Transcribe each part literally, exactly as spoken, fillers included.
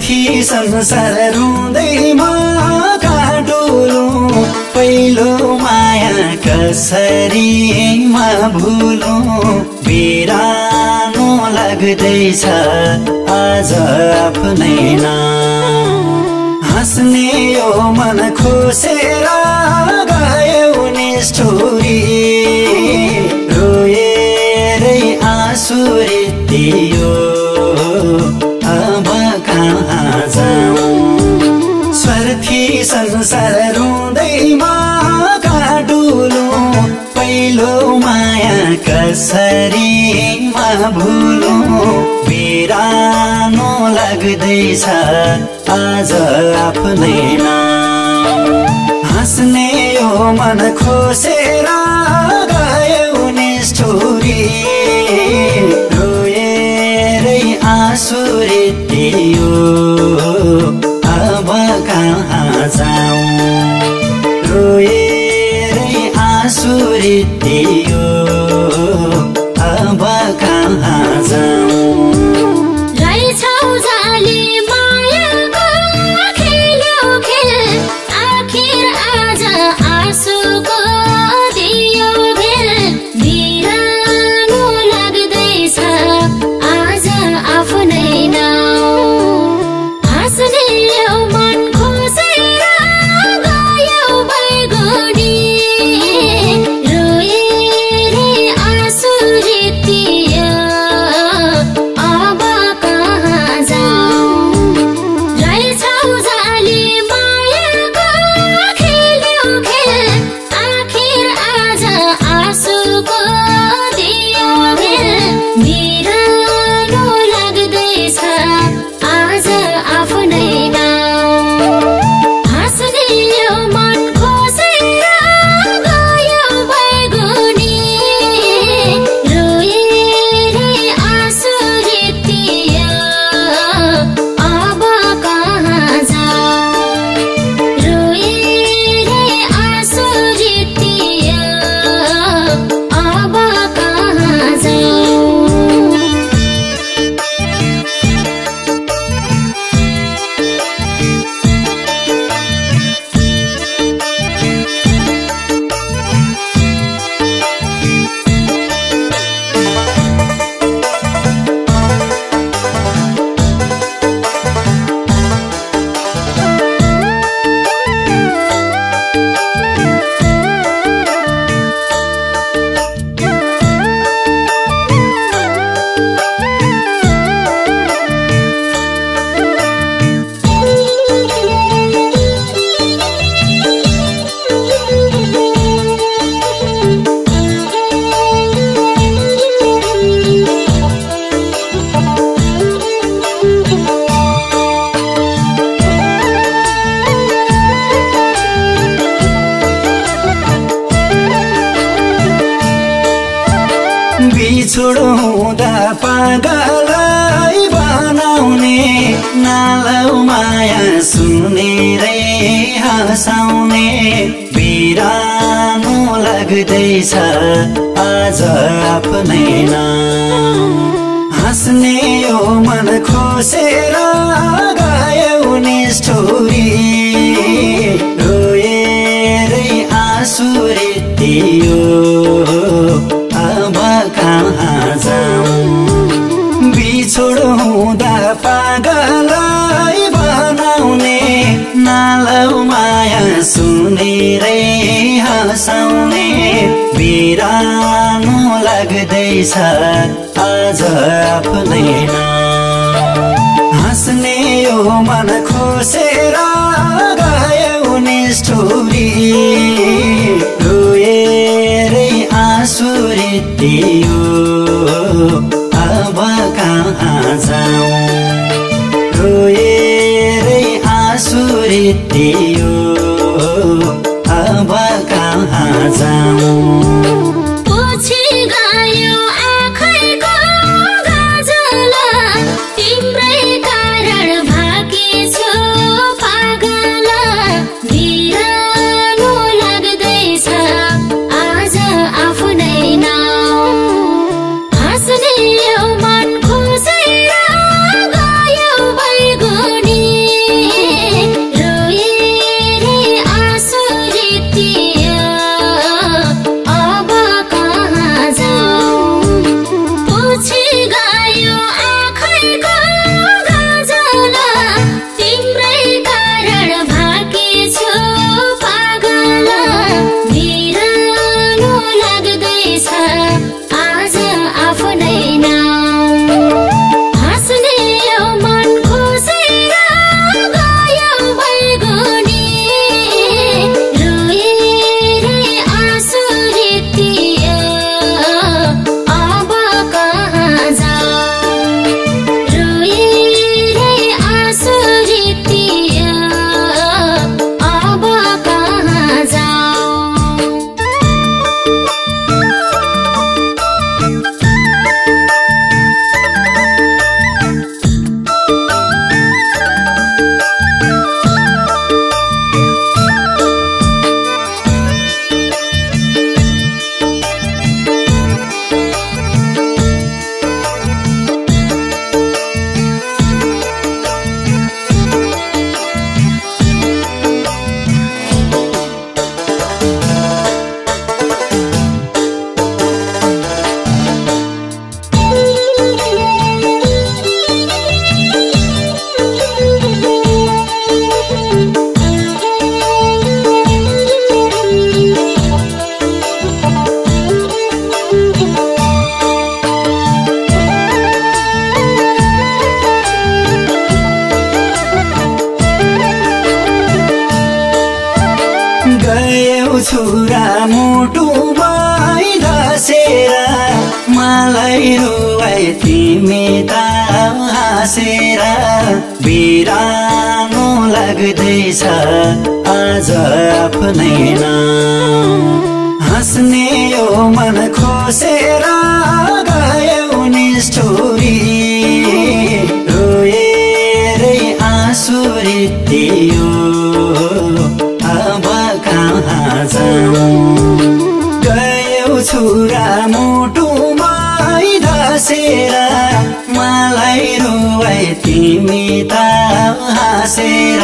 स्वार्थी संसार रुँदैमा काडोलो पहिलो माया कसरी मा भुलो बिरानो लाग्दैछ आज आफ्नै नाम हाँस्ने यो मन खोसेर गयो निष्ठुरी रोएरै आँसु रित्तियो अब कहाँ जाऊँ स्वार्थी संसार रुँदैमा काडुलो पहिलो माया कसरी मा भुलो बिरानो लाग्दैछ आज आफ्नै नाम हाँस्ने यो मन खोसेर गयो निष्ठुरी रोएरै आँसु रित्तियो अब कहाँ जाऊँ रोएरै आँसु रित्तियो अब कहाँ जाऊँ बिछोडौँदा पागलै बनाउने नालौ माया सुनेरै हँसाउने बिरानो लाग्दैछ आज आफ्नै नाम हाँस्ने यो मन खोसेर गयो निष्ठुरी रोएरै आँसु रित्तियो अब कहाँ जाऊँ बिछोडौँदा पागलै बनाउने नालौ माया सुनेरै हँसाउने बिरानो लाग्दैछ आज आफ्नै नाम हाँस्ने यो मन खोसेर गयो निष्ठुरी रोएरै आँसु रित्तियो अब कहाँ जाऊँ रोएरै आँसु रित्तियो अब कहाँ जाऊँ मन खोसेर गयो बैगुनी छुरा मुटुमा धसेर मलाई रुवाई तिमी त हाँसेर बिरानो लाग्दैछ आज आफ्नै नाम हाँस्ने यो मन खोसेर गयो निष्ठुरी रोएरै आँसु रित्तियो अब कहाँ जाऊँ गयो छुरा मुटुमा धसेर मलाई रुवाई तिमी त हाँसेर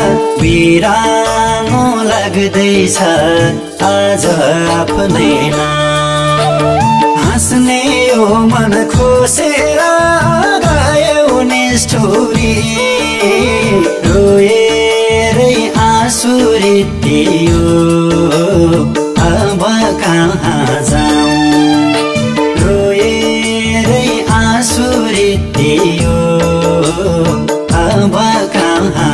बिरानो लाग्दैछ आज आफ्नै नाम हाँस्ने यो मन खोसेर गयो निष्ठुरी रोएरै आँसु रित्तियो अब कहाँ जाऊँ रोएरै आँसु रित्तियो अब कहाँ